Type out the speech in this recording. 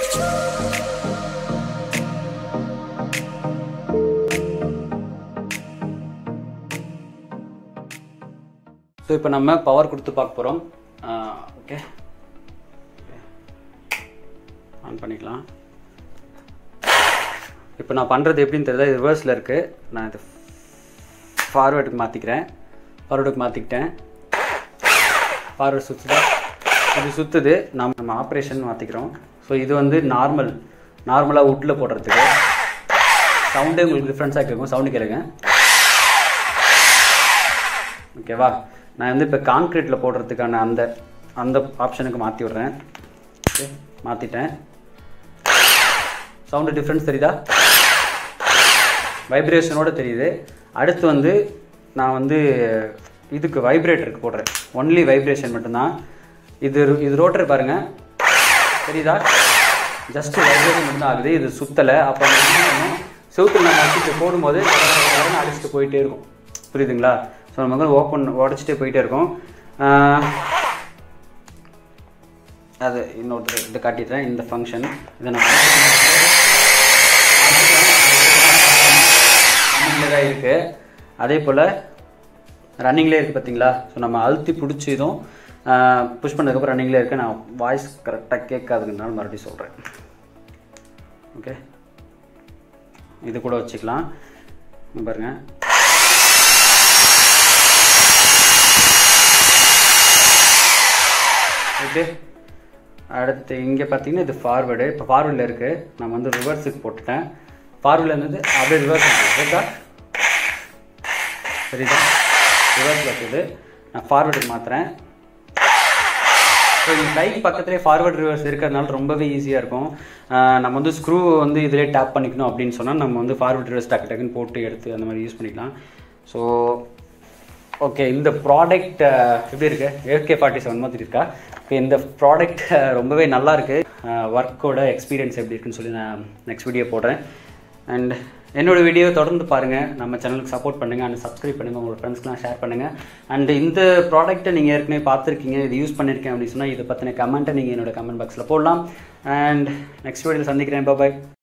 So இப்போ நம்ம power கொடுத்து பார்க்க போகிறோம். ஓகே, ஆன் பண்ணிக்கலாம். இப்போ நான் பண்ணுறது எப்படின்னு தெரியல, இது ரிவர்ஸில் இருக்குது. நான் இது ஃபார்வேர்டுக்கு மாற்றிக்கிறேன். ஃபார்வேர்டுக்கு மாற்றிக்கிட்டேன். ஃபார்வேர்டு சுற்றுதா, இது சுற்றுது. நம்ம ஆப்ரேஷன் மாற்றிக்கிறோம். ஸோ இது வந்து நார்மலாக வுட்டில் போடுறதுக்கு. சவுண்டே உங்களுக்கு டிஃப்ரென்ஸாக கேட்கும். சவுண்டு கேளுங்க. ஓகேவா? நான் வந்து இப்போ கான்க்ரீட்டில் போடுறதுக்கான அந்த ஆப்ஷனுக்கு மாற்றி விட்றேன். ஓகே, மாற்றிட்டேன். சவுண்டு டிஃப்ரென்ஸ் தெரியுதா? வைப்ரேஷனோடு தெரியுது. அடுத்து வந்து நான் வந்து இதுக்கு வைப்ரேட்டருக்கு போடுறேன். ஒன்லி வைப்ரேஷன் மட்டும்தான். இது ரோட்டர் பாருங்கள், தெரியுதா? ஜஸ்ட்டு வைப்ரேஷன் மட்டும்தான் ஆகுது. இது சுற்றலை. அப்போ செவுத்தில் நம்ம அடிச்சுட்டு போடும்போது அடிச்சுட்டு போயிட்டே இருக்கும். புரியுதுங்களா? ஸோ நம்ம உடச்சிட்டே போயிட்டே இருக்கும். அது இன்னொரு இது காட்டிடுறேன். இந்த ஃபங்க்ஷன் இதை நம்ம ரன்னிங்கில் தான் இருக்குது. அதே போல் ரன்னிங்லேயே இருக்குது பார்த்தீங்களா? ஸோ நம்ம அழுத்தி பிடிச்சி இதுவும் புஷ் பண்ணதுக்கப்புறம் ரன்னிங்லேயே இருக்குது. நான் வாய்ஸ் கரெக்டாக கேட்காதுங்கனால மறுபடியும் சொல்கிறேன். ஓகே, இது கூட வச்சுக்கலாம். பாருங்கள், ஓகே. அடுத்து இங்கே பார்த்தீங்கன்னா இது ஃபார்வேர்டு. இப்போ ஃபார்வேர்டில் இருக்குது. நம்ம வந்து ரிவர்ஸுக்கு போட்டுட்டேன். ஃபார்வேர்டில் இருந்தது அப்படியே ரிவர்ஸ் சரிதா? சரிதா? ரிவர்ஸில் இருக்குது. நான் ஃபார்வேர்டுக்கு மாற்றுறேன். ஸோ இந்த கைக்கு பக்கத்துலேயே ஃபார்வேர்டு ரிவர்ஸ் இருக்கிறதுனால ரொம்பவே ஈஸியாக இருக்கும். நம்ம வந்து ஸ்க்ரூ வந்து இதிலே டேப் பண்ணிக்கணும் அப்படின்னு சொன்னால் நம்ம வந்து ஃபார்வேர்டு ரிவர்ஸ் டக்குன்னு போட்டு எடுத்து அந்த மாதிரி யூஸ் பண்ணிக்கலாம். ஸோ ஓகே, இந்த ப்ராடக்ட் எப்படி இருக்குது? AK47 மாதிரி இருக்கா? இப்போ இந்த ப்ராடக்ட் ரொம்பவே நல்லாயிருக்கு. ஒர்க்கோட எக்ஸ்பீரியன்ஸ் எப்படி இருக்குன்னு சொல்லி நான் நெக்ஸ்ட் வீடியோ போடுறேன். அண்ட் என்னோடய வீடியோ தொடர்ந்து பாருங்கள். நம்ம சேனலுக்கு சப்போர்ட் பண்ணுங்கள். அண்ட் சப்ஸ்கிரைப் பண்ணுங்கள். உங்களோட ஃப்ரெண்ட்ஸ்க்கெலாம் ஷேர் பண்ணுங்கள். அண்ட் இந்த ப்ராடக்ட்டை நீங்கள் ஏற்கனவே பார்த்துருக்கீங்க, இது யூஸ் பண்ணியிருக்கேன் அப்படின்னு சொன்னால் இதை பற்றின கமெண்ட்டை நீங்கள் என்னோடய கமெண்ட் பாக்ஸில் போடலாம். அண்ட் நெக்ஸ்ட் வீடியோவில் சந்திக்கிறேன். பாய்.